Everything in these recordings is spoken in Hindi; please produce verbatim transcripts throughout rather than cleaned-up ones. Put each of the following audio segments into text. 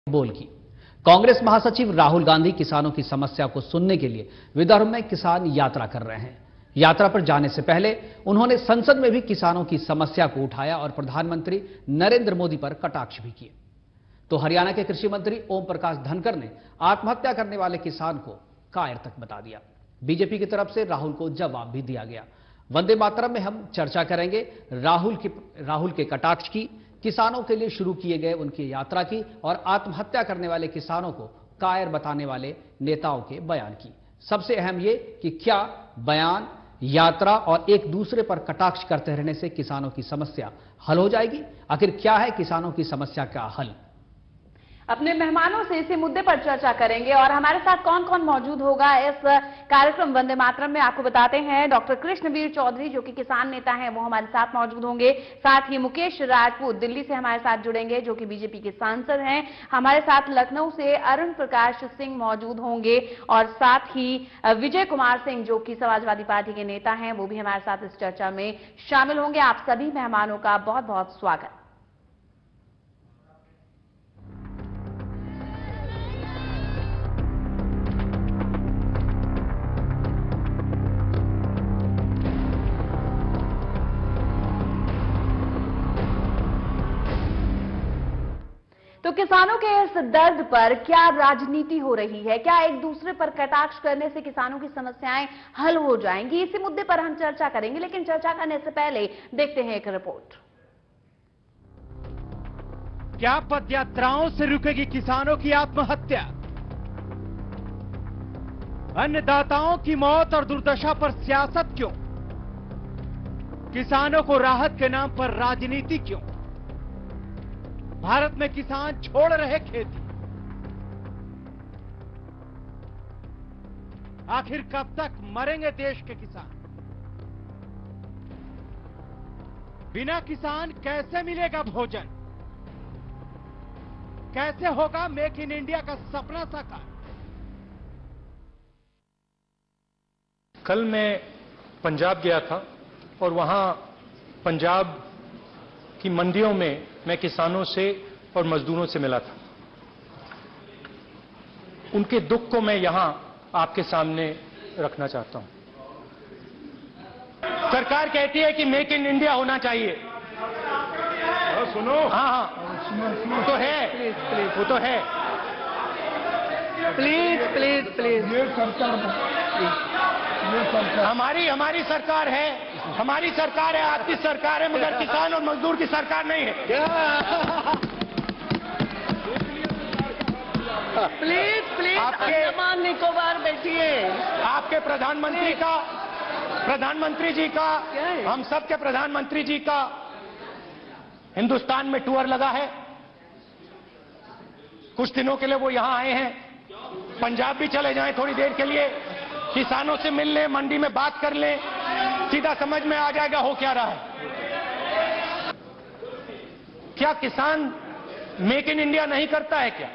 बोल की। कांग्रेस महासचिव राहुल गांधी किसानों की समस्या को सुनने के लिए विदर्भ में किसान यात्रा कर रहे हैं। यात्रा पर जाने से पहले उन्होंने संसद में भी किसानों की समस्या को उठाया और प्रधानमंत्री नरेंद्र मोदी पर कटाक्ष भी किए। तो हरियाणा के कृषि मंत्री ओम प्रकाश धनखड़ ने आत्महत्या करने वाले किसान को कायर तक बता दिया। बीजेपी की तरफ से राहुल को जवाब भी दिया गया। वंदे मातरम में हम चर्चा करेंगे राहुल की राहुल के कटाक्ष की, किसानों के लिए शुरू किए गए उनकी यात्रा की और आत्महत्या करने वाले किसानों को कायर बताने वाले नेताओं के बयान की। सबसे अहम ये कि क्या बयान, यात्रा और एक दूसरे पर कटाक्ष करते रहने से किसानों की समस्या हल हो जाएगी? आखिर क्या है किसानों की समस्या का हल? अपने मेहमानों से इसी मुद्दे पर चर्चा करेंगे और हमारे साथ कौन कौन मौजूद होगा इस कार्यक्रम वंदे मातरम में आपको बताते हैं। डॉक्टर कृष्णवीर चौधरी जो कि किसान नेता हैं वो हमारे साथ मौजूद होंगे। साथ ही मुकेश राजपूत दिल्ली से हमारे साथ जुड़ेंगे जो कि बीजेपी के सांसद हैं। हमारे साथ लखनऊ से अरुण प्रकाश सिंह मौजूद होंगे और साथ ही विजय कुमार सिंह जो कि समाजवादी पार्टी के नेता हैं वो भी हमारे साथ इस चर्चा में शामिल होंगे। आप सभी मेहमानों का बहुत बहुत स्वागत। तो किसानों के इस दर्द पर क्या राजनीति हो रही है? क्या एक दूसरे पर कटाक्ष करने से किसानों की समस्याएं हल हो जाएंगी? इसी मुद्दे पर हम चर्चा करेंगे, लेकिन चर्चा करने से पहले देखते हैं एक रिपोर्ट। क्या पदयात्राओं से रुकेगी किसानों की आत्महत्या? अन्नदाताओं की मौत और दुर्दशा पर सियासत क्यों? किसानों को राहत के नाम पर राजनीति क्यों? भारत में किसान छोड़ रहे खेती, आखिर कब तक मरेंगे देश के किसान? बिना किसान कैसे मिलेगा भोजन? कैसे होगा मेक इन इंडिया का सपना साकार? कल मैं पंजाब गया था और वहां पंजाब की मंडियों में मैं किसानों से और मजदूरों से मिला था। उनके दुख को मैं यहां आपके सामने रखना चाहता हूं। सरकार कहती है कि मेक इन इंडिया होना चाहिए। सुनो, हाँ हाँ वो तो है, वो तो है। प्लीज प्लीज प्लीज ये सरकार हमारी हमारी सरकार है, हमारी सरकार है, आपकी सरकार है, मगर किसान और मजदूर की सरकार नहीं है। प्लीज प्लीज अंडमान निकोबार बैठिए। आपके प्रधानमंत्री का, प्रधानमंत्री जी का, हम सब के प्रधानमंत्री जी का हिंदुस्तान में टूर लगा है। कुछ दिनों के लिए वो यहां आए हैं। पंजाब भी चले जाएं थोड़ी देर के लिए, किसानों से मिल लें, मंडी में बात कर लें, सीधा समझ में आ जाएगा हो क्या रहा है। क्या किसान मेक इन इंडिया नहीं करता है क्या?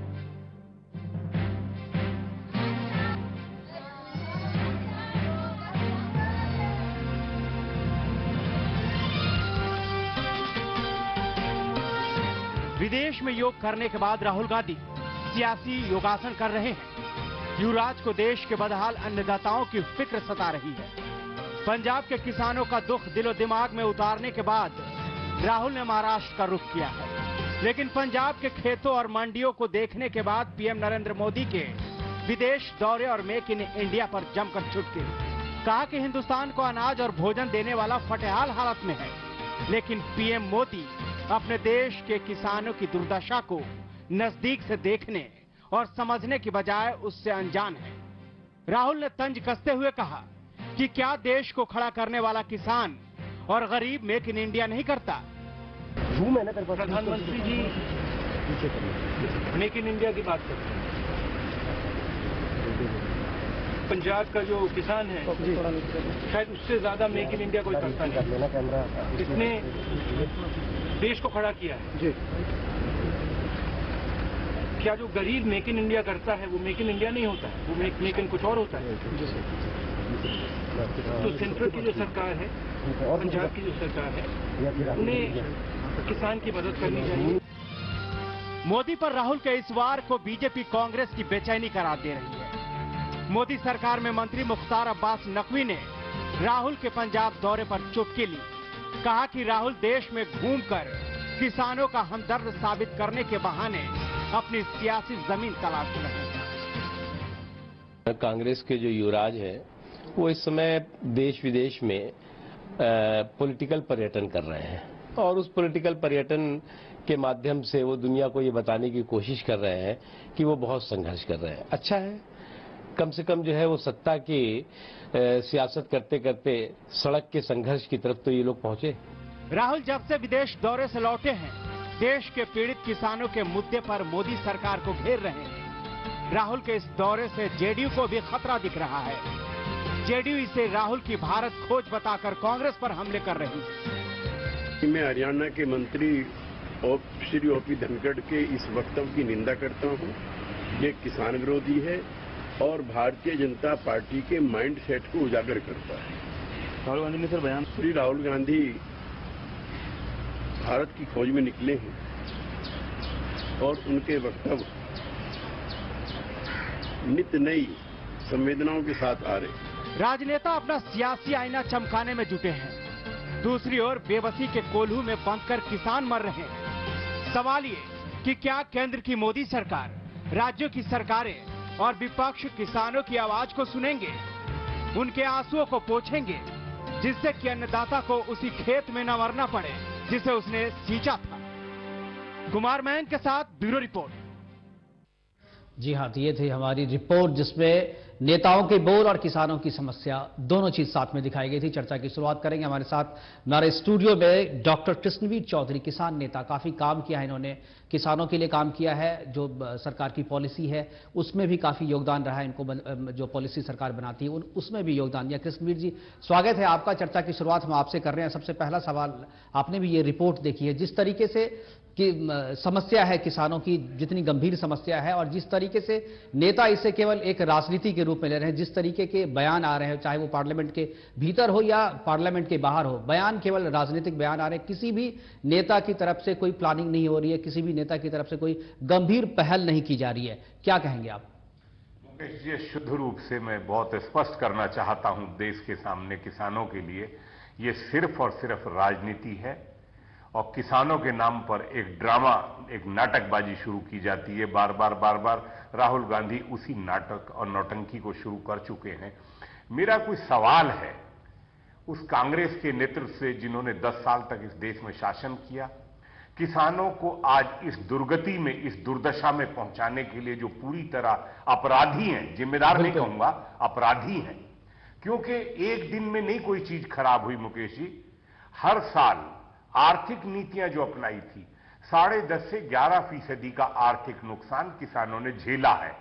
विदेश में योग करने के बाद राहुल गांधी सियासी योगासन कर रहे हैं। युवराज को देश के बदहाल अन्नदाताओं की फिक्र सता रही है। पंजाब के किसानों का दुख दिलो दिमाग में उतारने के बाद राहुल ने महाराष्ट्र का रुख किया है। लेकिन पंजाब के खेतों और मंडियों को देखने के बाद पीएम नरेंद्र मोदी के विदेश दौरे और मेक इन इंडिया पर जमकर चुटकी। कहा कि हिंदुस्तान को अनाज और भोजन देने वाला फटेहाल हालत में है, लेकिन पीएम मोदी अपने देश के किसानों की दुर्दशा को नजदीक से देखने और समझने की बजाय उससे अनजान है। राहुल ने तंज कसते हुए कहा कि क्या देश को खड़ा करने वाला किसान और गरीब मेक इन इंडिया नहीं करता? प्रधानमंत्री जी मेक इन इंडिया की बात करते हैं। पंजाब का जो किसान है शायद उससे ज्यादा मेक इन इंडिया कोई करता नहीं। इसने देश को खड़ा किया है। क्या जो गरीब मेक इन इंडिया करता है वो मेक इन इंडिया नहीं होता है, वो मेक मेक इन कुछ और होता है। तो सेंट्रल की जो सरकार है, पंजाब की जो सरकार है, उन्हें किसान की मदद करनी चाहिए। मोदी पर राहुल के इस वार को बीजेपी कांग्रेस की बेचैनी करार दे रही है। मोदी सरकार में मंत्री मुख्तार अब्बास नकवी ने राहुल के पंजाब दौरे पर चुटकी ली। कहा कि राहुल देश में घूमकर किसानों का हमदर्द साबित करने के बहाने अपनी सियासी जमीन तलाश रहे हैं। कांग्रेस के जो युवराज हैं वो इस समय देश विदेश में पॉलिटिकल पर्यटन कर रहे हैं और उस पॉलिटिकल पर्यटन के माध्यम से वो दुनिया को ये बताने की कोशिश कर रहे हैं कि वो बहुत संघर्ष कर रहे हैं। अच्छा है, कम से कम जो है वो सत्ता की सियासत करते करते सड़क के संघर्ष की तरफ तो ये लोग पहुंचे। राहुल जब से विदेश दौरे से लौटे हैं, देश के पीड़ित किसानों के मुद्दे पर मोदी सरकार को घेर रहे हैं। राहुल के इस दौरे से जेडीयू को भी खतरा दिख रहा है। जेडीयू इसे राहुल की भारत खोज बताकर कांग्रेस पर हमले कर रही है। मैं हरियाणा के मंत्री श्री ओपी धनखड़ के इस वक्तव्य की निंदा करता हूं। ये किसान विरोधी है और भारतीय जनता पार्टी के माइंड सेट को उजागर करता है। राहुल गांधी ने सर बयान श्री राहुल गांधी भारत की खोज में निकले हैं और उनके वक्तव्य नित्य नई संवेदनाओं के साथ आ रहे। राजनेता अपना सियासी आईना चमकाने में जुटे हैं, दूसरी ओर बेबसी के कोल्हू में बंधकर किसान मर रहे हैं। सवाल ये कि क्या केंद्र की मोदी सरकार, राज्यों की सरकारें और विपक्ष किसानों की आवाज को सुनेंगे, उनके आंसुओं को पोंछेंगे, जिससे कि अन्नदाता को उसी खेत में न मरना पड़े जिसे उसने सींचा था। कुमार मैन के साथ ब्यूरो रिपोर्ट। जी हां, तो ये थी हमारी रिपोर्ट जिसमें नेताओं के बोल और किसानों की समस्या दोनों चीज साथ में दिखाई गई थी। चर्चा की शुरुआत करेंगे। हमारे साथ हमारे स्टूडियो में डॉक्टर कृष्णवीर चौधरी, किसान नेता, काफी काम किया है इन्होंने, किसानों के लिए काम किया है। जो सरकार की पॉलिसी है उसमें भी काफी योगदान रहा है इनको, जो पॉलिसी सरकार बनाती है उसमें भी योगदान दिया। कृष्णवीर जी, स्वागत है आपका। चर्चा की शुरुआत हम आपसे कर रहे हैं। सबसे पहला सवाल, आपने भी ये रिपोर्ट देखी है, जिस तरीके से कि समस्या है किसानों की, जितनी गंभीर समस्या है, और जिस तरीके से नेता इसे केवल एक राजनीति के रूप में ले रहे हैं, जिस तरीके के बयान आ रहे हैं, चाहे वो पार्लियामेंट के भीतर हो या पार्लियामेंट के बाहर हो, बयान केवल राजनीतिक बयान आ रहे हैं। किसी भी नेता की तरफ से कोई प्लानिंग नहीं हो रही है, किसी भी नेता की तरफ से कोई गंभीर पहल नहीं की जा रही है। क्या कहेंगे आप? मुकेश जी, शुद्ध रूप से मैं बहुत स्पष्ट करना चाहता हूं देश के सामने, किसानों के लिए, ये सिर्फ और सिर्फ राजनीति है और किसानों के नाम पर एक ड्रामा, एक नाटकबाजी शुरू की जाती है। बार बार बार बार राहुल गांधी उसी नाटक और नौटंकी को शुरू कर चुके हैं। मेरा कोई सवाल है उस कांग्रेस के नेतृत्व से जिन्होंने दस साल तक इस देश में शासन किया, किसानों को आज इस दुर्गति में, इस दुर्दशा में पहुंचाने के लिए जो पूरी तरह अपराधी हैं, जिम्मेदार नहीं कहूंगा, अपराधी हैं। क्योंकि एक दिन में नहीं कोई चीज खराब हुई मुकेश जी। हर साल आर्थिक नीतियां जो अपनाई थी, साढ़े दस से ग्यारह फीसदी का आर्थिक नुकसान किसानों ने झेला है।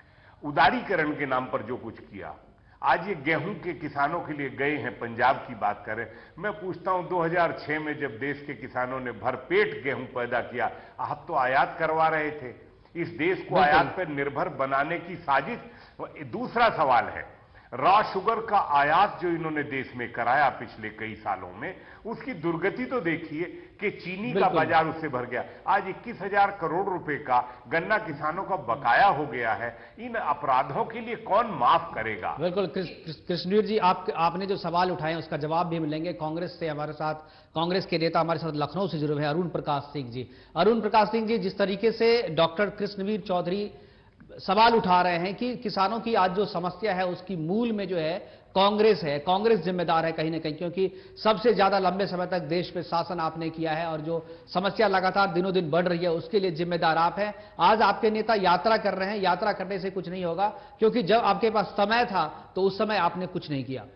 उदारीकरण के नाम पर जो कुछ किया, आज ये गेहूं के किसानों के लिए गए हैं। पंजाब की बात करें, मैं पूछता हूं दो हज़ार छह में जब देश के किसानों ने भरपेट गेहूं पैदा किया, आप तो आयात करवा रहे थे। इस देश को आयात पर निर्भर बनाने की साजिश। दूसरा सवाल है, रॉ शुगर का आयात जो इन्होंने देश में कराया पिछले कई सालों में, उसकी दुर्गति तो देखिए कि चीनी का बाजार उससे भर गया। आज इक्कीस हजार करोड़ रुपए का गन्ना किसानों का बकाया हो गया है। इन अपराधों के लिए कौन माफ करेगा? बिल्कुल कृष्णवीर जी, आप आपने जो सवाल उठाए उसका जवाब भी मिलेंगे। कांग्रेस से हमारे साथ, कांग्रेस के नेता हमारे साथ लखनऊ से जुड़े हुए हैं, अरुण प्रकाश सिंह जी। अरुण प्रकाश सिंह जी, जिस तरीके से डॉक्टर कृष्णवीर चौधरी सवाल उठा रहे हैं कि किसानों की आज जो समस्या है उसकी मूल में जो है कांग्रेस है, कांग्रेस जिम्मेदार है कहीं ना कहीं, क्योंकि सबसे ज्यादा लंबे समय तक देश पे शासन आपने किया है और जो समस्या लगातार दिनों दिन बढ़ रही है उसके लिए जिम्मेदार आप हैं। आज आपके नेता यात्रा कर रहे हैं, यात्रा करने से कुछ नहीं होगा, क्योंकि जब आपके पास समय था तो उस समय आपने कुछ नहीं किया।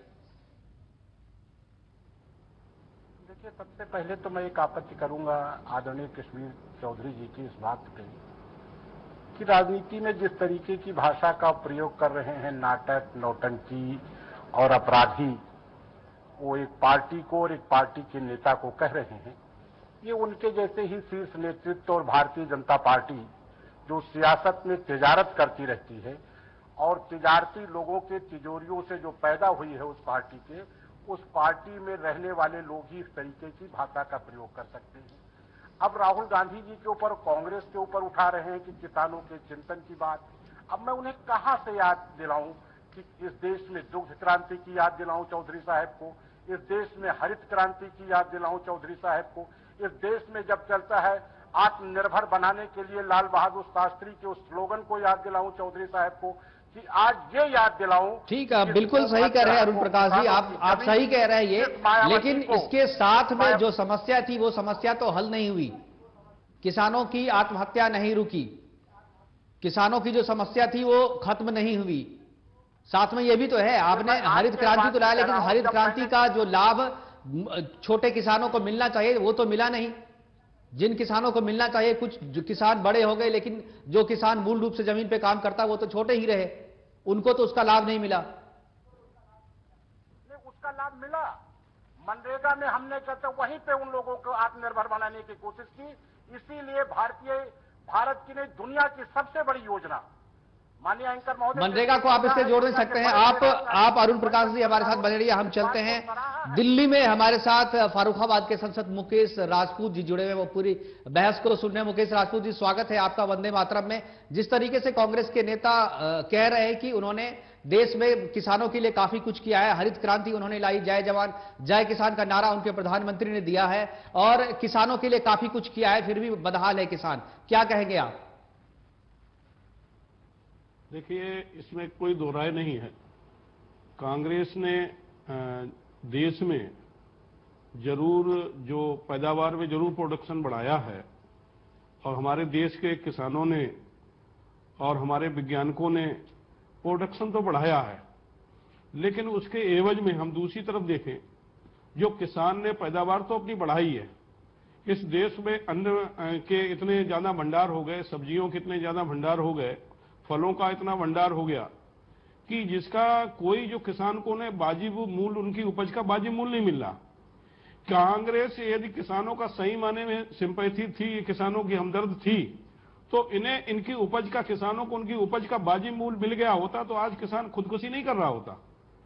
देखिए, सबसे पहले तो मैं एक आपत्ति करूंगा आदरणीय कृष्णवीर चौधरी जी की इस बात पे कि राजनीति में जिस तरीके की भाषा का प्रयोग कर रहे हैं, नाटक, नौटंकी और अपराधी, वो एक पार्टी को और एक पार्टी के नेता को कह रहे हैं, ये उनके जैसे ही शीर्ष नेतृत्व और भारतीय जनता पार्टी जो सियासत में तिजारत करती रहती है और तिजारती लोगों के तिजोरियों से जो पैदा हुई है उस पार्टी के, उस पार्टी में रहने वाले लोग ही इस तरीके की भाषा का प्रयोग कर सकते हैं। अब राहुल गांधी जी के ऊपर, कांग्रेस के ऊपर उठा रहे हैं कि किसानों के चिंतन की बात। अब मैं उन्हें कहां से याद दिलाऊं कि इस देश में दुग्ध क्रांति की याद दिलाऊं चौधरी साहब को, इस देश में हरित क्रांति की याद दिलाऊं चौधरी साहब को, इस देश में जब चलता है आत्मनिर्भर बनाने के लिए लाल बहादुर शास्त्री के उस स्लोगन को याद दिलाऊं चौधरी साहब को, कि आज ये याद दिलाऊं। ठीक है, बिल्कुल सही कह रहे हैं अरुण प्रकाश जी, आप आप सही कह रहे हैं ये, लेकिन इसके साथ में जो समस्या थी वो समस्या तो हल नहीं हुई। किसानों की आत्महत्या नहीं रुकी, किसानों की जो समस्या थी वो खत्म नहीं हुई। साथ में ये भी तो है, आपने हरित क्रांति तो लाया, लेकिन हरित क्रांति का जो लाभ छोटे किसानों को मिलना चाहिए वो तो मिला नहीं। जिन किसानों को मिलना चाहिए, कुछ जो किसान बड़े हो गए, लेकिन जो किसान मूल रूप से जमीन पे काम करता वो तो छोटे ही रहे, उनको तो उसका लाभ नहीं मिला। उसका लाभ मिला, मनरेगा में हमने कहते वहीं पे उन लोगों को आत्मनिर्भर बनाने की कोशिश की। इसीलिए भारतीय भारत की नहीं दुनिया की सबसे बड़ी योजना माननीय एंकर महोदय, मनरेगा को आप इससे जोड़ नहीं सकते हैं। आप आप अरुण प्रकाश जी हमारे साथ बने रहिए, हम चलते हैं दिल्ली में। हमारे साथ फारुखाबाद के सांसद मुकेश राजपूत जी जुड़े हुए, वो पूरी बहस को सुन रहे हैं। मुकेश राजपूत जी, स्वागत है आपका वंदे मातरम में। जिस तरीके से कांग्रेस के नेता कह रहे हैं कि उन्होंने देश में किसानों के लिए काफी कुछ किया है, हरित क्रांति उन्होंने लाई, जय जवान जय किसान का नारा उनके प्रधानमंत्री ने दिया है और किसानों के लिए काफी कुछ किया है, फिर भी बदहाल है किसान, क्या कहेंगे आप? देखिए, इसमें कोई दो राय नहीं है। कांग्रेस ने देश में जरूर जो पैदावार में जरूर प्रोडक्शन बढ़ाया है और हमारे देश के किसानों ने और हमारे वैज्ञानिकों ने प्रोडक्शन तो बढ़ाया है, लेकिन उसके एवज में हम दूसरी तरफ देखें, जो किसान ने पैदावार तो अपनी बढ़ाई है। इस देश में अन्न के इतने ज्यादा भंडार हो गए, सब्जियों के इतने ज्यादा भंडार हो गए, फलों का इतना भंडार हो गया कि जिसका कोई जो किसान को ने वाजिब मूल्य, उनकी उपज का वाजिब मूल्य नहीं मिल रहा। कांग्रेस यदि किसानों का सही माने में सिंपैथी थी, किसानों की हमदर्द थी, तो इन्हें इनकी उपज का, किसानों को उनकी उपज का वाजिब मूल्य मिल गया होता तो आज किसान खुदकुशी नहीं कर रहा होता।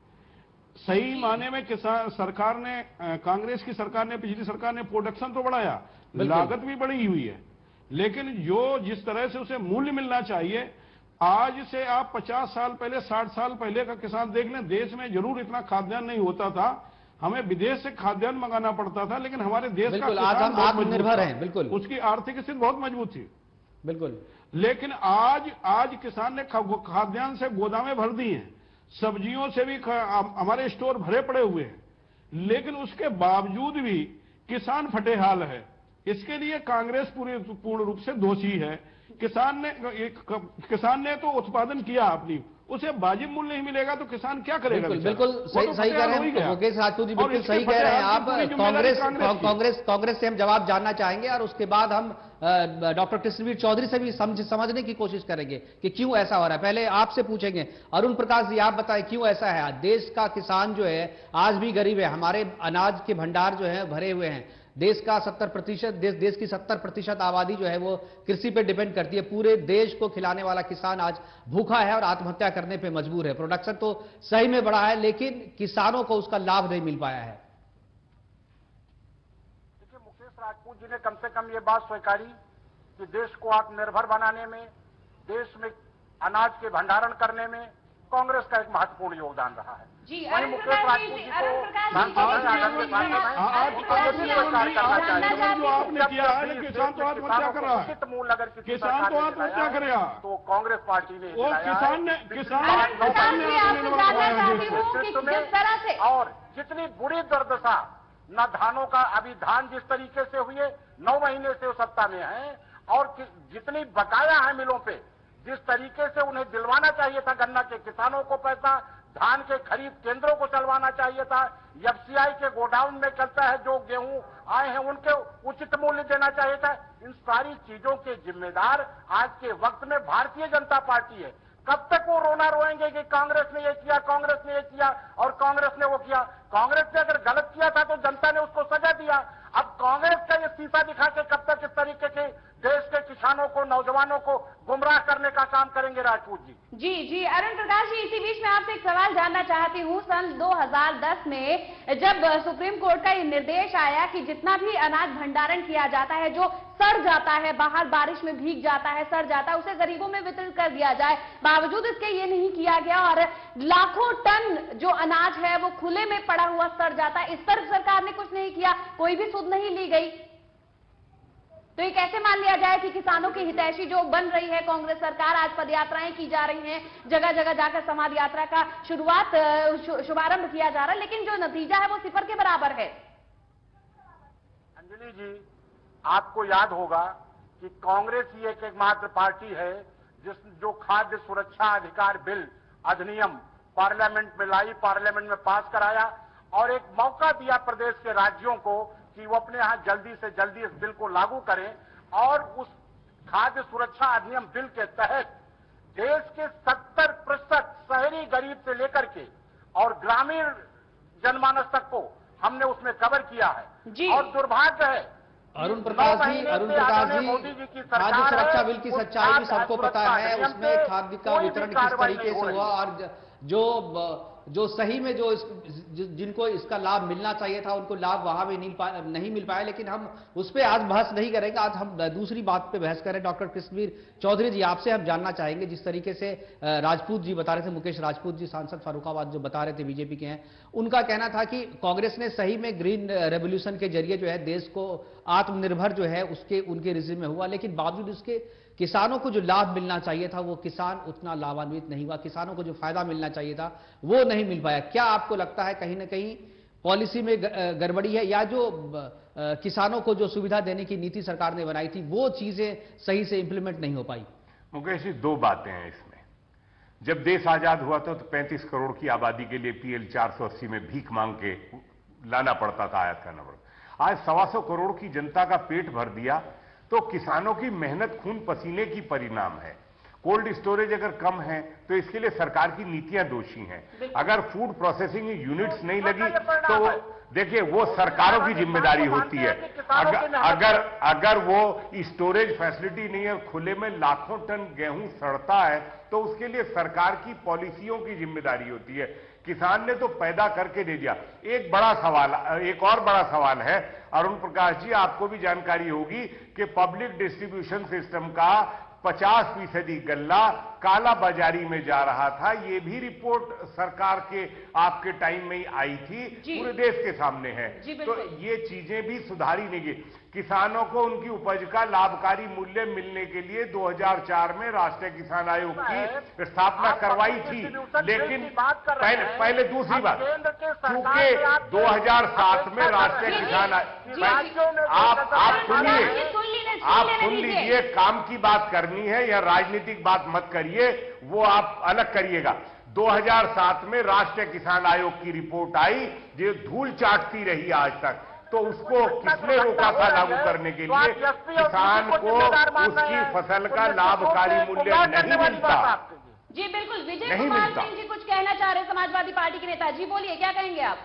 सही माने में किसान सरकार ने, कांग्रेस की सरकार ने, पिछली सरकार ने प्रोडक्शन तो बढ़ाया, लागत भी बढ़ी हुई है, लेकिन जो जिस तरह से उसे मूल्य मिलना चाहिए, आज से आप पचास साल पहले, साठ साल पहले का किसान देख लें, देश में जरूर इतना खाद्यान्न नहीं होता था, हमें विदेश से खाद्यान्न मंगाना पड़ता था, लेकिन हमारे देश का किसान आत्मनिर्भर है, बिल्कुल उसकी आर्थिक स्थिति बहुत मजबूत थी, बिल्कुल। लेकिन आज आज किसान ने खाद्यान्न से गोदामें भर दी हैं, सब्जियों से भी हमारे स्टोर भरे पड़े हुए हैं, लेकिन उसके बावजूद भी किसान फटेहाल है। इसके लिए कांग्रेस पूरे पूर्ण रूप से दोषी है। किसान ने एक किसान ने तो उत्पादन किया अपनी, उसे वाजिब मूल्य नहीं मिलेगा तो किसान क्या करेगा? बिल्कुल, बिल्कुल सही सही कह रहे हैं मुकेश राजपूत जी, बिल्कुल सही कह रहे हैं आप। कांग्रेस कांग्रेस कांग्रेस से हम जवाब जानना चाहेंगे और उसके बाद हम डॉक्टर कृष्णवीर चौधरी से भी समझ समझने की कोशिश करेंगे कि क्यों ऐसा हो रहा है। पहले आपसे पूछेंगे अरुण प्रकाश जी, आप बताएं क्यों ऐसा है? देश का किसान जो है आज भी गरीब है, हमारे अनाज के भंडार जो है भरे हुए हैं, देश का सत्तर प्रतिशत देश देश की सत्तर प्रतिशत आबादी जो है वो कृषि पे डिपेंड करती है। पूरे देश को खिलाने वाला किसान आज भूखा है और आत्महत्या करने पे मजबूर है। प्रोडक्शन तो सही में बढ़ा है, लेकिन किसानों को उसका लाभ नहीं मिल पाया है। देखिए, मुकेश राजपूत जी ने कम से कम ये बात स्वीकारी कि देश को आत्मनिर्भर बनाने में, देश में अनाज के भंडारण करने में कांग्रेस का एक महत्वपूर्ण योगदान रहा है। जी, वहीं मुकेश राजपूत जी को जो आपने किया है, किसान तो आत्महत्या कर रहा है, मूल अगर किसान तो आत्महत्या करेगा, तो कांग्रेस पार्टी ने वो किसान ने किसान और जितनी बुरी दुर्दशा, न धानों का, अभी धान जिस तरीके से हुए नौ महीने से सत्ता में है, और जितनी बकाया है मिलों पे, जिस तरीके से उन्हें दिलवाना चाहिए था गन्ना के किसानों को पैसा, धान के खरीद केंद्रों को चलवाना चाहिए था, एफसीआई के गोडाउन में चलता है जो गेहूं आए हैं उनके उचित मूल्य देना चाहिए था। इन सारी चीजों के जिम्मेदार आज के वक्त में भारतीय जनता पार्टी है। कब तक वो रोना रोएंगे कि कांग्रेस ने ये किया, कांग्रेस ने ये किया और कांग्रेस ने वो किया? कांग्रेस ने अगर गलत किया था तो जनता ने उसको सजा दिया। अब कांग्रेस का ये इस्तीफा दिखा के कब तक इस तरीके के देश के किसानों को, नौजवानों को गुमराह करने का काम करेंगे राजपूत जी? जी जी अरुण प्रकाश जी, इसी बीच में आपसे एक सवाल जानना चाहती हूँ। सन दो हज़ार दस में जब सुप्रीम कोर्ट का ये निर्देश आया कि जितना भी अनाज भंडारण किया जाता है, जो सड़ जाता है, बाहर बारिश में भीग जाता है, सड़ जाता है, उसे गरीबों में वितरित कर दिया जाए, बावजूद इसके ये नहीं किया गया और लाखों टन जो अनाज है वो खुले में पड़ा हुआ सड़ जाता है। इस पर सरकार ने कुछ नहीं किया, कोई भी सुध नहीं ली गई। तो ये कैसे मान लिया जाए कि किसानों की हितैषी जो बन रही है कांग्रेस सरकार? आज पदयात्राएं की जा रही हैं, जगह जगह जाकर समाज यात्रा का शुरुआत शुभारंभ किया जा रहा है, लेकिन जो नतीजा है वो सिफर के बराबर है। अंजलि जी, आपको याद होगा कि कांग्रेस ही एक एकमात्र पार्टी है जिस जो खाद्य सुरक्षा अधिकार बिल अधिनियम पार्लियामेंट में लाई, पार्लियामेंट में पास कराया और एक मौका दिया प्रदेश के राज्यों को कि वो अपने यहां जल्दी से जल्दी इस बिल को लागू करें। और उस खाद्य सुरक्षा अधिनियम बिल के तहत देश के सत्तर प्रतिशत शहरी गरीब से लेकर के और ग्रामीण जनमानस तक को हमने उसमें कवर किया है। और दुर्भाग्य है अरुण प्रकाश जी, अरुण प्रकाश जी, खाद्य सुरक्षा बिल की सच्चाई भी सबको पता है। उसमें खाद्य का वितरण किस तरीके से हुआ और जो जो सही में जो इस, जिनको इसका लाभ मिलना चाहिए था उनको लाभ वहां भी नहीं, पा, नहीं मिल पाया। लेकिन हम उस पर आज बहस नहीं करेंगे, आज हम दूसरी बात पे बहस करें। डॉक्टर कृष्णवीर चौधरी जी, आपसे हम जानना चाहेंगे, जिस तरीके से राजपूत जी बता रहे थे, मुकेश राजपूत जी सांसद फर्रुखाबाद जो बता रहे थे, बीजेपी के हैं, उनका कहना था कि कांग्रेस ने सही में ग्रीन रेवोल्यूशन के जरिए जो है देश को आत्मनिर्भर जो है उसके उनके रिजिम में हुआ, लेकिन बावजूद उसके किसानों को जो लाभ मिलना चाहिए था वो किसान उतना लाभान्वित नहीं हुआ, किसानों को जो फायदा मिलना चाहिए था वो नहीं मिल पाया। क्या आपको लगता है कहीं ना कहीं पॉलिसी में गड़बड़ी है, या जो किसानों को जो सुविधा देने की नीति सरकार ने बनाई थी वो चीजें सही से इंप्लीमेंट नहीं हो पाई? मुकेश जी, दो बातें हैं इसमें। जब देश आजाद हुआ था तो पैंतीस करोड़ की आबादी के लिए पीएल चार सौ अस्सी में भीख मांग के लाना पड़ता था, आयात करना पड़ता। आज सवा सौ करोड़ की जनता का पेट भर दिया तो किसानों की मेहनत खून पसीने की परिणाम है। कोल्ड स्टोरेज अगर कम है तो इसके लिए सरकार की नीतियां दोषी हैं। अगर फूड प्रोसेसिंग यूनिट्स नहीं लगी तो देखिए वो सरकारों की जिम्मेदारी होती है। अगर अगर अगर वो स्टोरेज फैसिलिटी नहीं है, खुले में लाखों टन गेहूं सड़ता है तो उसके लिए सरकार की पॉलिसियों की जिम्मेदारी होती है। किसान ने तो पैदा करके दे दिया। एक बड़ा सवाल, एक और बड़ा सवाल है अरुण प्रकाश जी, आपको भी जानकारी होगी कि पब्लिक डिस्ट्रीब्यूशन सिस्टम का पचास फीसदी गल्ला काला बाजारी में जा रहा था। ये भी रिपोर्ट सरकार के आपके टाइम में ही आई थी, पूरे देश के सामने है। तो ये चीजें भी सुधारी नहीं गई। किसानों को उनकी उपज का लाभकारी मूल्य मिलने के लिए दो हज़ार चार में राष्ट्रीय किसान आयोग की स्थापना करवाई थी, लेकिन पहले पहले दूसरी बात, क्योंकि दो हज़ार सात में राष्ट्रीय किसान आप आप सुनिए आप सुन लीजिए, काम की बात करनी है या राजनीतिक बात मत करिए, वो आप अलग करिएगा। दो हज़ार सात में राष्ट्रीय किसान आयोग की रिपोर्ट आई जो धूल चाटती रही आज तक, तो उसको किसने रोका था लागू करने के लिए? किसान को उसकी फसल का लाभकारी मूल्य नहीं मिलता। जी बिल्कुल, विजय कुमार सिंह जी कुछ कहना चाह रहे हैं, समाजवादी पार्टी के नेता। जी बोलिए, क्या कहेंगे आप?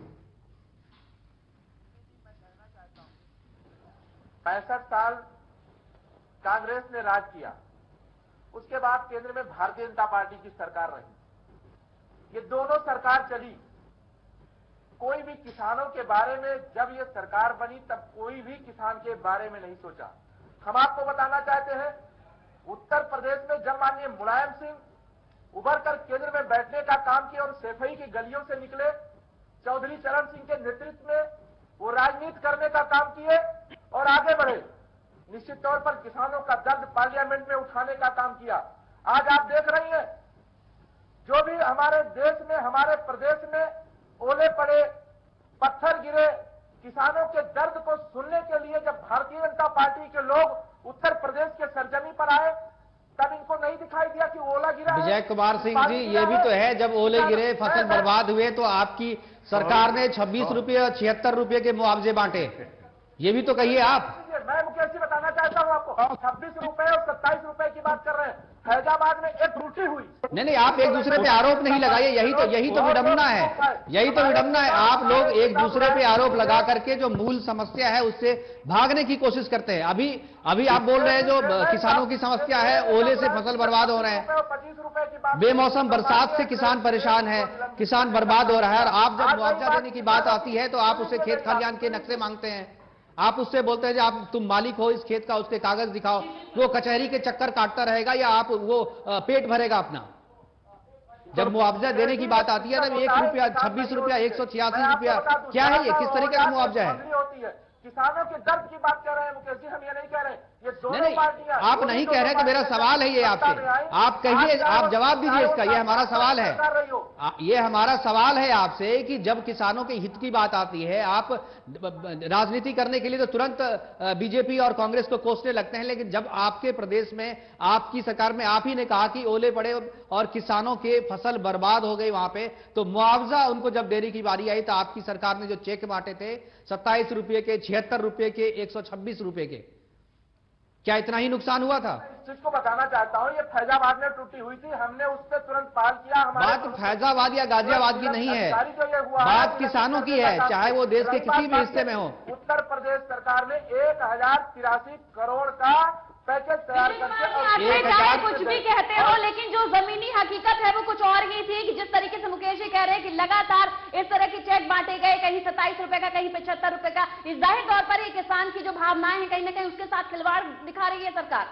पैंसठ साल कांग्रेस ने राज किया, उसके बाद केंद्र में भारतीय जनता पार्टी की सरकार रही। ये दोनों सरकार चली, कोई भी किसानों के बारे में, जब ये सरकार बनी तब कोई भी किसान के बारे में नहीं सोचा। हम आपको बताना चाहते हैं, उत्तर प्रदेश में जब माननीय मुलायम सिंह उभर कर केंद्र में बैठने का काम किया और सेफई की गलियों से निकले, चौधरी चरण सिंह के नेतृत्व में वो राजनीति करने का काम किए और आगे बढ़े। निश्चित तौर पर किसानों का दर्द पार्लियामेंट में उठाने का काम किया। आज आप देख रही हैं, जो भी हमारे देश में, हमारे प्रदेश में ओले पड़े, पत्थर गिरे, किसानों के दर्द को सुनने के लिए जब भारतीय जनता पार्टी के लोग उत्तर प्रदेश के सरजमी पर आए, तब इनको नहीं दिखाई दिया कि ओला गिरा। विजय कुमार सिंह जी, ये भी तो है, जब ओले गिरे, फसल बर्बाद हुए तो आपकी सरकार ने छब्बीस रुपये और छिहत्तर रुपये के मुआवजे बांटे, ये भी तो कहिए आप। मैं मुकेश जी बताना चाहता हूं आपको, छब्बीस रुपए और सत्ताईस रुपए की बात कर रहे हैं। फैजाबाद में एक त्रुटि हुई। नहीं नहीं, आप एक दूसरे पे आरोप नहीं लगाइए, यही तो यही तो विडंबना है, यही तो विडंबना है। आप लोग एक दूसरे पे आरोप लगा करके जो मूल समस्या है उससे भागने की कोशिश करते हैं। अभी अभी आप बोल रहे हैं जो किसानों की समस्या है, ओले से फसल बर्बाद हो रहे हैं, बेमौसम बरसात से किसान परेशान है, किसान बर्बाद हो रहा है, और आप जब मुआवजा देने की बात आती है तो आप उसे खेत खलिहान के नक्शे मांगते हैं, आप उससे बोलते हैं कि आप तुम मालिक हो इस खेत का, उसके कागज दिखाओ। वो कचहरी के चक्कर काटता रहेगा या आप वो पेट भरेगा अपना? जब मुआवजा देने की बात आती है तब एक रुपया छब्बीस रुपया एक सौ छियासी रुपया क्या है, ये किस तरीके का मुआवजा है? किसानों के दर्द की बात कर रहे हैं मुकेश जी, हम ये नहीं कह रहे, ये दोनों नहीं, पार्टियां। आप नहीं कह रहे तो मेरा सवाल है ये आपसे, आप कहिए, आप जवाब दीजिए इसका, ये हमारा सवाल है, ये हमारा सवाल है आपसे कि जब किसानों के हित की बात आती है आप राजनीति करने के लिए तो तुरंत बीजेपी और कांग्रेस को कोसने लगते हैं, लेकिन जब आपके प्रदेश में आपकी सरकार में आप ही ने कहा कि ओले पड़े और किसानों के फसल बर्बाद हो गई वहां पे, तो मुआवजा उनको जब देने की बारी आई तो आपकी सरकार ने जो चेक बांटे थे सत्ताईस रुपए के, छिहत्तर रुपए के, एक सौ छब्बीस रुपए के, क्या इतना ही नुकसान हुआ था? इस चीज को बताना चाहता हूँ, ये फैजाबाद में टूटी हुई थी, हमने उस पर तुरंत पहल किया। बात फैजाबाद या गाजियाबाद की नहीं है, बात किसानों की है, चाहे वो देश के किसी भी हिस्से में हो। उत्तर प्रदेश सरकार ने एक हजार तिरासी करोड़ का पैकेज तैयार करके, एक हजार कुछ भी कहते हो, लेकिन जो जमीनी हकीकत है वो कुछ और ही थी कि जिस तरीके से मुकेश जी कह रहे हैं कि लगातार इस तरह के चेक बांटे गए, कहीं सत्ताईस रुपए का, कहीं पचहत्तर रुपए का, इस जाहिर तौर पर ये किसान की जो भावनाएं हैं कहीं ना कहीं उसके साथ खिलवाड़ दिखा रही है सरकार।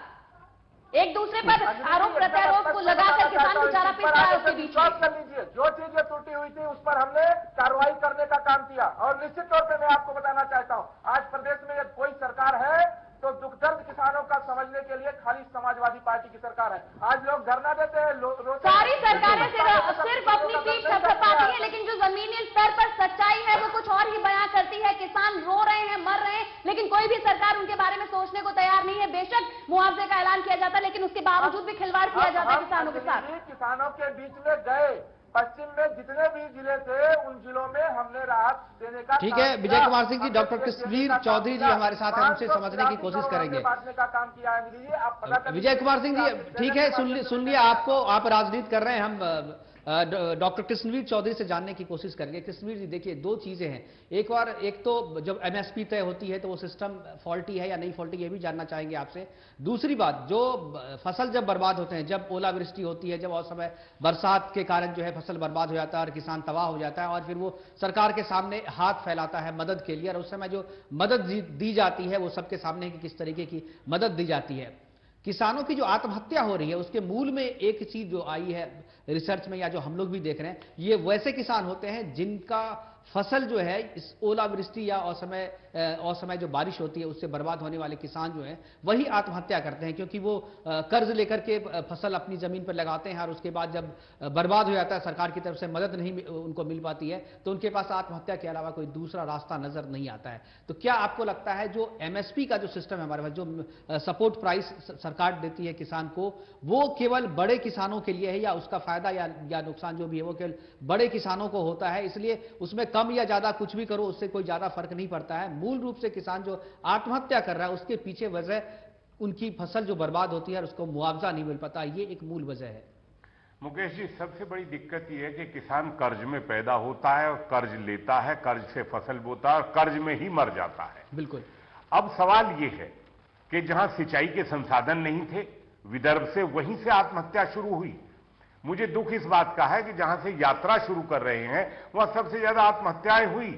एक दूसरे पर आरोप प्रत्यारोप को लगाकर किसान बेचारा पिस रहा है उसके बीच। कर लीजिए, जो चीजें त्रुटि हुई थी उस पर हमने कार्रवाई करने का काम किया, और निश्चित तौर पर मैं आपको बताना चाहता हूँ, आज प्रदेश में यदि कोई सरकार है तो दुख दर्द किसानों का समझने के लिए खाली समाजवादी पार्टी की सरकार है। आज लोग धरना देते हैं, सारी सरकारें सिर्फ सिर्फ अपनी पीठ थपथपाती है, लेकिन जो जमीनी स्तर पर सच्चाई है वो कुछ और ही बयां करती है। किसान रो रहे हैं, मर रहे हैं, लेकिन कोई भी सरकार उनके बारे में सोचने को तैयार नहीं है। बेशक मुआवजे का ऐलान किया जाता है, लेकिन उसके बावजूद भी खिलवाड़ किया जाता है किसानों के साथ। किसानों के बीच में गए, पश्चिम में जितने भी जिले थे उन जिलों में हमने राहत देने का ठीक है। विजय कुमार सिंह जी, डॉक्टर कृष्णवीर चौधरी जी हमारे साथ हैं, उनसे समझने की कोशिश करेंगे। का काम किया है विजय कुमार सिंह जी, ठीक है, सुन सुन लिया आपको, आप राजनीति कर रहे हैं, हम डॉक्टर कृष्णवीर चौधरी से जानने की कोशिश करेंगे। कृष्णवीर जी, देखिए दो चीजें हैं, एक बार एक तो जब एमएसपी तय होती है तो वो सिस्टम फॉल्टी है या नहीं फॉल्टी, ये भी जानना चाहेंगे आपसे। दूसरी बात, जो फसल जब बर्बाद होते हैं, जब ओलावृष्टि होती है, जब और समय बरसात के कारण जो है फसल बर्बाद हो जाता है और किसान तबाह हो जाता है, और फिर वो सरकार के सामने हाथ फैलाता है मदद के लिए, और उस समय जो मदद दी जाती है वो सबके सामने है कि किस तरीके की मदद दी जाती है। किसानों की जो आत्महत्या हो रही है उसके मूल में एक चीज जो आई है रिसर्च में, या जो हम लोग भी देख रहे हैं, ये वैसे किसान होते हैं जिनका फसल जो है इस ओलावृष्टि या असमय असमय जो बारिश होती है उससे बर्बाद होने वाले किसान जो हैं वही आत्महत्या करते हैं, क्योंकि वो कर्ज लेकर के फसल अपनी जमीन पर लगाते हैं और उसके बाद जब बर्बाद हो जाता है, सरकार की तरफ से मदद नहीं उनको मिल पाती है, तो उनके पास आत्महत्या के अलावा कोई दूसरा रास्ता नजर नहीं आता है। तो क्या आपको लगता है जो एमएसपी का जो सिस्टम है हमारे पास, जो सपोर्ट प्राइस सरकार देती है किसान को, वो केवल बड़े किसानों के लिए है, या उसका फायदा या, या नुकसान जो भी है वो केवल बड़े किसानों को होता है, इसलिए उसमें कम या ज्यादा कुछ भी करो उससे कोई ज्यादा फर्क नहीं पड़ता है? मूल रूप से किसान जो आत्महत्या कर रहा है उसके पीछे वजह उनकी फसल जो बर्बाद होती है और उसको मुआवजा नहीं मिल पाता, ये एक मूल वजह है। मुकेश जी, सबसे बड़ी दिक्कत यह है कि किसान कर्ज में पैदा होता है और कर्ज लेता है, कर्ज से फसल बोता है और कर्ज में ही मर जाता है। बिल्कुल। अब सवाल यह है कि जहां सिंचाई के संसाधन नहीं थे, विदर्भ से वहीं से आत्महत्या शुरू हुई। मुझे दुख इस बात का है कि जहां से यात्रा शुरू कर रहे हैं वहां सबसे ज्यादा आत्महत्याएं हुई,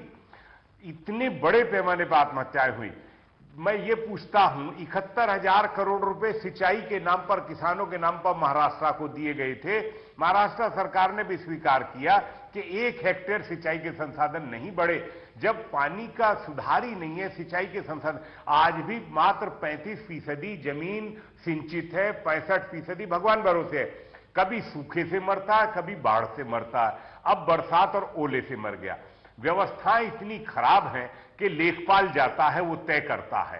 इतने बड़े पैमाने पर आत्महत्याएं हुई। मैं ये पूछता हूं, इकहत्तर हजार करोड़ रुपए सिंचाई के नाम पर, किसानों के नाम पर महाराष्ट्र को दिए गए थे। महाराष्ट्र सरकार ने भी स्वीकार किया कि एक हेक्टेयर सिंचाई के संसाधन नहीं बढ़े। जब पानी का सुधार ही नहीं है, सिंचाई के संसाधन, आज भी मात्र पैंतीस फीसदी जमीन सिंचित है, पैंसठ फीसदी भगवान भरोसे है। कभी सूखे से मरता है, कभी बाढ़ से मरता है, अब बरसात और ओले से मर गया। व्यवस्थाएं इतनी खराब हैं कि लेखपाल जाता है वो तय करता है।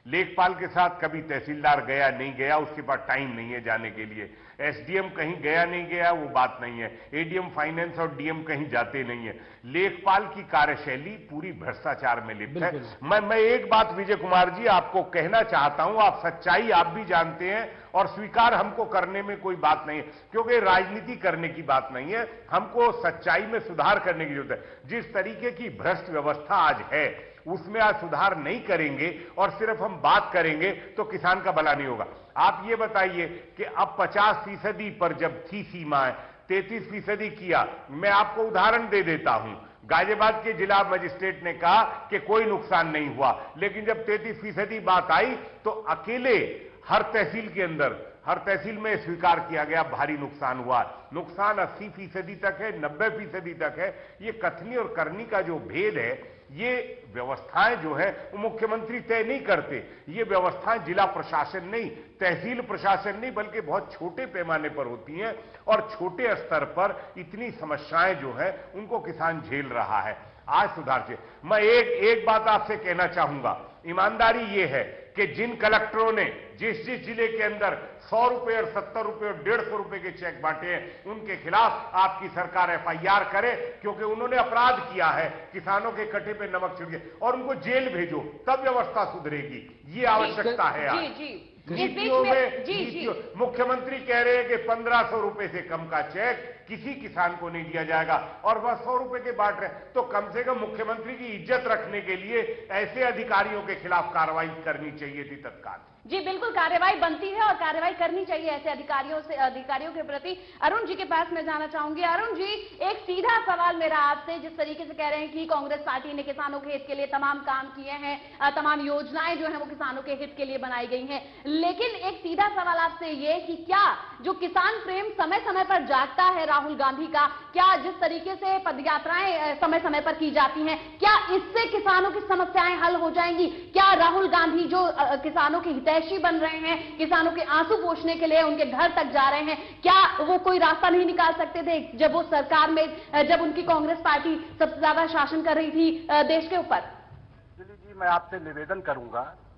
लेखपाल के साथ कभी तहसीलदार गया नहीं गया, उसके पास टाइम नहीं है जाने के लिए। एसडीएम कहीं गया नहीं गया वो बात नहीं है। एडीएम फाइनेंस और डीएम कहीं जाते नहीं है। लेखपाल की कार्यशैली पूरी भ्रष्टाचार में लिप्त है। मैं मैं एक बात विजय कुमार जी आपको कहना चाहता हूं, आप सच्चाई आप भी जानते हैं और स्वीकार हमको करने में कोई बात नहीं है, क्योंकि राजनीति करने की बात नहीं है, हमको सच्चाई में सुधार करने की जरूरत है। जिस तरीके की भ्रष्ट व्यवस्था आज है उसमें आज सुधार नहीं करेंगे और सिर्फ हम बात करेंगे तो किसान का भला नहीं होगा। आप ये बताइए कि अब पचास फीसदी पर जब थी सीमाएं तैंतीस फीसदी किया। मैं आपको उदाहरण दे देता हूं, गाजियाबाद के जिला मजिस्ट्रेट ने कहा कि कोई नुकसान नहीं हुआ, लेकिन जब तैंतीस फीसदी बात आई तो अकेले हर तहसील के अंदर हर तहसील में स्वीकार किया गया भारी नुकसान हुआ। नुकसान अस्सी फीसदी तक है, नब्बे फीसदी तक है। ये कथनी और करनी का जो भेद है, ये व्यवस्थाएं जो है वो मुख्यमंत्री तय नहीं करते। ये व्यवस्थाएं जिला प्रशासन नहीं, तहसील प्रशासन नहीं, बल्कि बहुत छोटे पैमाने पर होती हैं और छोटे स्तर पर इतनी समस्याएं जो है उनको किसान झेल रहा है। आज सुधार चाहिए। मैं एक एक बात आपसे कहना चाहूंगा, ईमानदारी ये है कि जिन कलेक्टरों ने जिस जिस जिले के अंदर सौ रुपए और सत्तर रुपए और डेढ़ सौ रुपए के चेक बांटे हैं उनके खिलाफ आपकी सरकार एफआईआर करे, क्योंकि उन्होंने अपराध किया है, किसानों के कटे पे नमक छिड़के, और उनको जेल भेजो, तब व्यवस्था सुधरेगी। ये आवश्यकता है आज। जी जी नीतियों में जी जी मुख्यमंत्री कह रहे हैं कि पंद्रह सौ रुपए से कम का चेक किसी किसान को नहीं दिया जाएगा और वह सौ रुपए के बांट रहे, तो कम से कम मुख्यमंत्री की इज्जत रखने के लिए ऐसे अधिकारियों के खिलाफ कार्रवाई करनी चाहिए थी तत्काल। जी बिल्कुल, कार्रवाई बनती है और कार्रवाई करनी चाहिए ऐसे अधिकारियों से अधिकारियों के प्रति। अरुण जी के पास मैं जाना चाहूंगी। अरुण जी, एक सीधा सवाल मेरा आपसे, जिस तरीके से कह रहे हैं कि कांग्रेस पार्टी ने किसानों के हित के लिए तमाम काम किए हैं, तमाम योजनाएं जो है वो किसानों के हित के लिए बनाई गई हैं, लेकिन एक सीधा सवाल आपसे ये कि क्या जो किसान प्रेम समय समय पर जागता है राहुल गांधी का, क्या जिस तरीके से पदयात्राएं समय समय पर की जाती हैं, क्या इससे किसानों की समस्याएं हल हो जाएंगी? क्या राहुल गांधी जो किसानों के हितैषी बन रहे हैं, किसानों के आंसू पोंछने के लिए उनके घर तक जा रहे हैं, क्या वो कोई रास्ता नहीं निकाल सकते थे जब वो सरकार में, जब उनकी कांग्रेस पार्टी सबसे ज्यादा शासन कर रही थी देश के ऊपर? दिल्ली जी, मैं आपसे निवेदन करूंगा,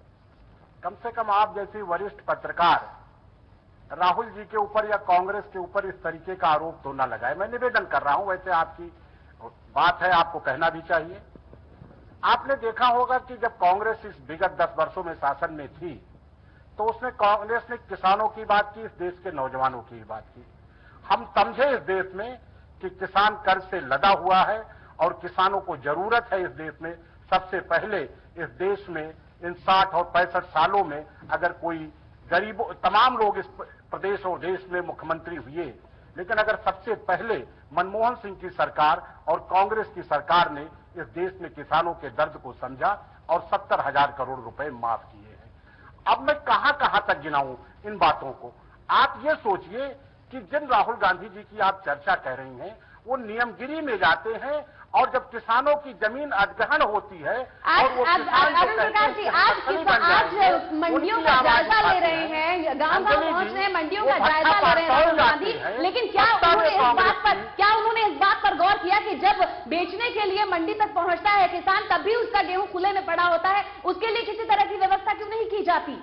कम से कम आप जैसे वरिष्ठ पत्रकार राहुल जी के ऊपर या कांग्रेस के ऊपर इस तरीके का आरोप तो न लगाए। मैं निवेदन कर रहा हूं, वैसे आपकी बात है, आपको कहना भी चाहिए। आपने देखा होगा कि जब कांग्रेस इस विगत दस वर्षों में शासन में थी तो उसने कांग्रेस ने किसानों की बात की, इस देश के नौजवानों की बात की। हम समझे इस देश में कि किसान कर्ज से लदा हुआ है और किसानों को जरूरत है इस देश में। सबसे पहले इस देश में इन साठ और पैंसठ सालों में अगर कोई गरीबों, तमाम लोग इस प्रदेश और देश में मुख्यमंत्री हुए, लेकिन अगर सबसे पहले मनमोहन सिंह की सरकार और कांग्रेस की सरकार ने इस देश में किसानों के दर्द को समझा और सत्तर हजार करोड़ रुपए माफ किए हैं। अब मैं कहां कहां तक गिनाऊं इन बातों को? आप ये सोचिए कि जिन राहुल गांधी जी की आप चर्चा कर रही हैं वो नियमगिरी में जाते हैं और जब किसानों की जमीन अधिग्रहण होती है और वो किसान अरुण प्रकाश जी, आज आज मंडियों का जायजा ले रहे हैं, गांव गांव पहुंच रहे हैं, मंडियों का जायजा ले रहे हैं राहुल गांधी, लेकिन क्या उन्होंने इस बात पर क्या उन्होंने इस बात पर गौर किया कि जब बेचने के लिए मंडी तक पहुंचता है किसान तब भी उसका गेहूं खुले में पड़ा होता है, उसके लिए किसी तरह की व्यवस्था क्यों नहीं की जाती?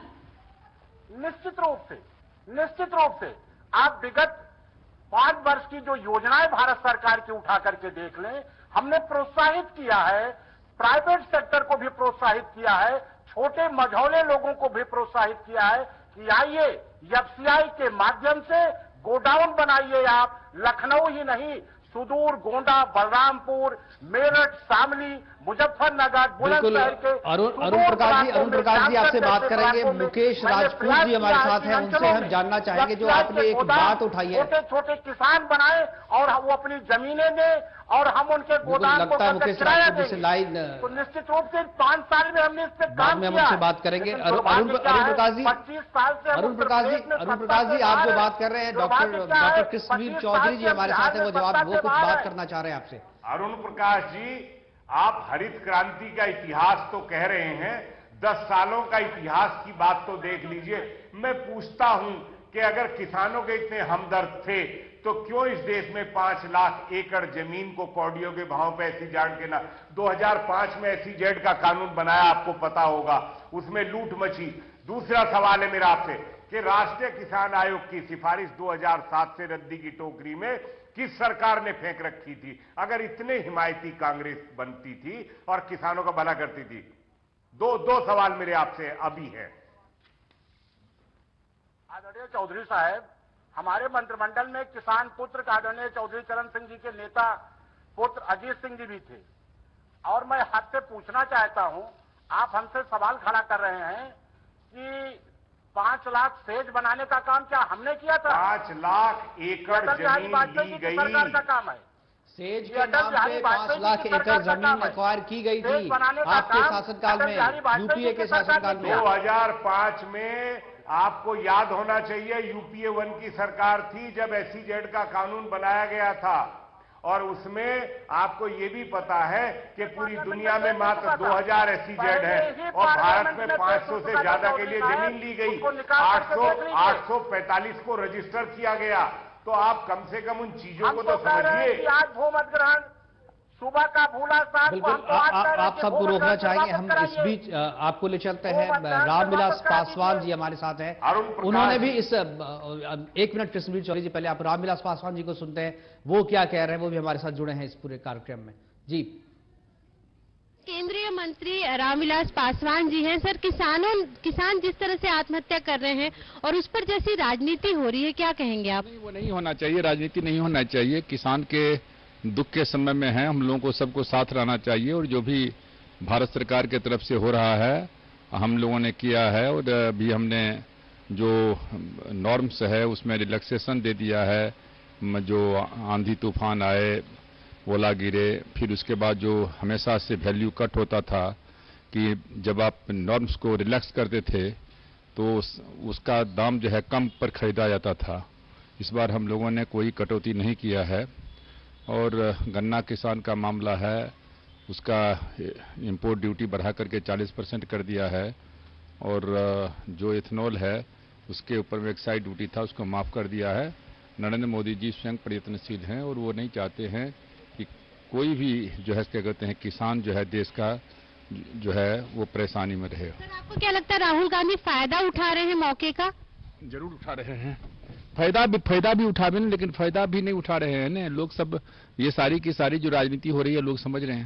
निश्चित रूप से निश्चित रूप से आप विगत पांच वर्ष की जो योजनाएं भारत सरकार की उठा करके देख लें, हमने प्रोत्साहित किया है, प्राइवेट सेक्टर को भी प्रोत्साहित किया है, छोटे मझौले लोगों को भी प्रोत्साहित किया है कि आइए एफसीआई के माध्यम से गोडाउन बनाइए। आप लखनऊ ही नहीं, सुदूर गोंडा, बलरामपुर, मेरठ, शामली, मुजफ्फरनगर, बुलंदशहर के अरुण अरुण प्रकाश जी अरुण प्रकाश जी आपसे बात करेंगे। मुकेश राजपूत जी हमारे साथ हैं, उनसे हम जानना चाहेंगे जो आपने एक बात उठाई है। छोटे छोटे किसान बनाए और वो अपनी जमीनें दें और हम उनके गोदाम को किराया दें, लाइन तो निश्चित रूप से पांच साल में हमने इस पे काम किया। हम उनसे बात करेंगे। अरुण प्रकाश जी पच्चीस साल से अरुण प्रकाश जी अरुण प्रकाश जी आप जो बात कर रहे हैं, डॉक्टर डॉक्टर कृष्णवीर चौधरी जी हमारे साथ हैं, वो जवाब वो कुछ बात करना चाह रहे हैं आपसे। अरुण प्रकाश जी, आप हरित क्रांति का इतिहास तो कह रहे हैं, दस सालों का इतिहास की बात तो देख लीजिए। मैं पूछता हूं कि अगर किसानों के इतने हमदर्द थे तो क्यों इस देश में पांच लाख एकड़ जमीन को कौडियों के भाव पे एसईजेड के ना दो हज़ार पाँच में एसईजेड का कानून बनाया, आपको पता होगा, उसमें लूट मची। दूसरा सवाल है मेरा आपसे कि राष्ट्रीय किसान आयोग की सिफारिश दो हज़ार सात से रद्दी की टोकरी में किस सरकार ने फेंक रखी थी? अगर इतने हिमायती कांग्रेस बनती थी और किसानों का भला करती थी। दो दो सवाल मेरे आपसे अभी हैं। आदरणीय चौधरी साहब, हमारे मंत्रिमंडल में किसान पुत्र आदरणीय चौधरी चरण सिंह जी के नेता पुत्र अजीत सिंह जी भी थे, और मैं आपसे पूछना चाहता हूं, आप हमसे सवाल खड़ा कर रहे हैं कि पांच लाख सेज बनाने का काम क्या हमने किया था? पांच लाख एकड़ जमीन ली गई, सरकार का काम है। सेज के नाम पे पांच लाख एकड़ जमीन एक्वायर की गई थी आपके शासनकाल में, यूपीए के शासनकाल में। दो हज़ार पाँच में आपको याद होना चाहिए, यूपीए वन की सरकार थी जब एसईजेड का कानून बनाया गया था, और उसमें आपको ये भी पता है कि पूरी दुनिया में मात्र दो हज़ार एसईजेड है और भारत में पाँच सौ से ज्यादा के लिए जमीन ली गई। आठ सौ आठ सौ पैंतालीस को रजिस्टर किया गया। तो आप कम से कम उन चीजों को तो समझिए। आज भूमत ग्रहण सुबह का भूला साथ बिल्कुल, आप सबको रोकना चाहेंगे, हम इस बीच आपको ले चलते हैं। रामविलास पासवान जी हमारे साथ हैं, उन्होंने भी इस एक मिनट कृष्णवीर चौधरी जी, पहले आप रामविलास पासवान जी को सुनते हैं, वो क्या कह रहे हैं, वो भी हमारे साथ जुड़े हैं इस पूरे कार्यक्रम में। जी, केंद्रीय मंत्री रामविलास पासवान जी हैं। सर, किसानों किसान जिस तरह से आत्महत्या कर रहे हैं और उस पर जैसी राजनीति हो रही है, क्या कहेंगे आप? नहीं, वो नहीं होना चाहिए, राजनीति नहीं होना चाहिए। किसान के दुख के समय में है, हम लोगों को सबको साथ रहना चाहिए, और जो भी भारत सरकार की तरफ से हो रहा है हम लोगों ने किया है, और अभी हमने जो नॉर्म्स है उसमें रिलैक्सेशन दे दिया है। जो आंधी तूफान आए, ओला गिरे, फिर उसके बाद जो हमेशा से वैल्यू कट होता था कि जब आप नॉर्म्स को रिलैक्स करते थे तो उस, उसका दाम जो है कम पर खरीदा जाता था। इस बार हम लोगों ने कोई कटौती नहीं किया है, और गन्ना किसान का मामला है, उसका इंपोर्ट ड्यूटी बढ़ा करके चालीस परसेंट कर दिया है, और जो इथेनॉल है उसके ऊपर में एक्साइज ड्यूटी था उसको माफ कर दिया है। नरेंद्र मोदी जी स्वयं प्रयत्नशील हैं और वो नहीं चाहते हैं कि कोई भी जो है क्या कहते हैं किसान जो है देश का जो है वो परेशानी में रहे। सर, आपको क्या लगता है राहुल गांधी फायदा उठा रहे हैं मौके का? जरूर उठा रहे हैं, फायदा भी फायदा भी उठा रहे हैं, लेकिन फायदा भी नहीं उठा रहे हैं ना लोग। सब ये सारी की सारी जो राजनीति हो रही है लोग समझ रहे हैं।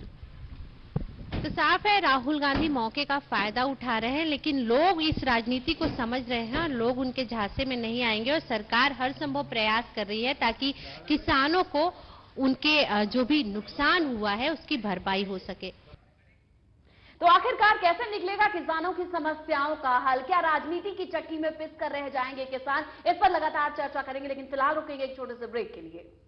तो साफ है राहुल गांधी मौके का फायदा उठा रहे हैं, लेकिन लोग इस राजनीति को समझ रहे हैं और लोग उनके झांसे में नहीं आएंगे, और सरकार हर संभव प्रयास कर रही है ताकि किसानों को उनके जो भी नुकसान हुआ है उसकी भरपाई हो सके। तो आखिरकार कैसे निकलेगा किसानों की समस्याओं का हल? क्या राजनीति की चक्की में पिस कर रह जाएंगे किसान? इस पर लगातार चर्चा करेंगे, लेकिन फिलहाल रुकेंगे एक छोटे से ब्रेक के लिए।